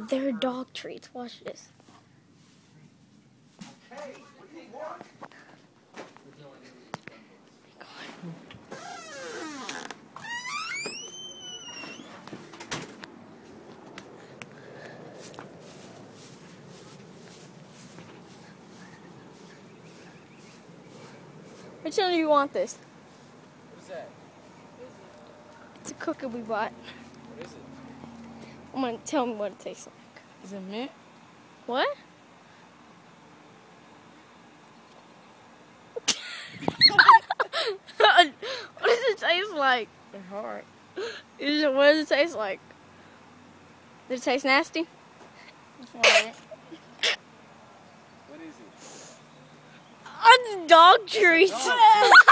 They're dog treats. Watch this. Hey, what do you want? Which one do you want this? What's that? It's a cookie we bought. What is it? I'm gonna tell me what it tastes like. Is it mint? What? What does it taste like? It's hard. What does it taste like? Does it taste nasty? It's alright. What is it? Dog treats. Dog treats.